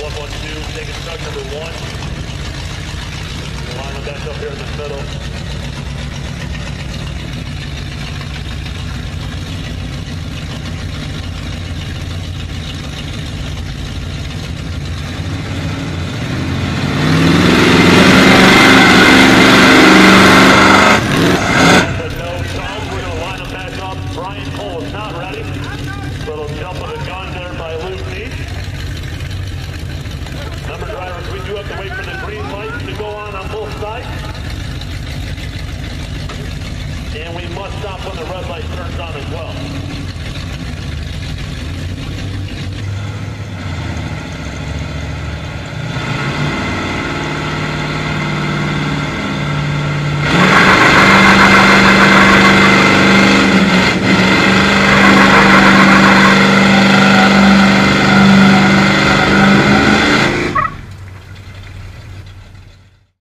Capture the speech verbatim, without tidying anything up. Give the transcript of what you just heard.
twelve one two, taking truck number one. Line them back up here in the middle. And we must stop when the red light turns on as well.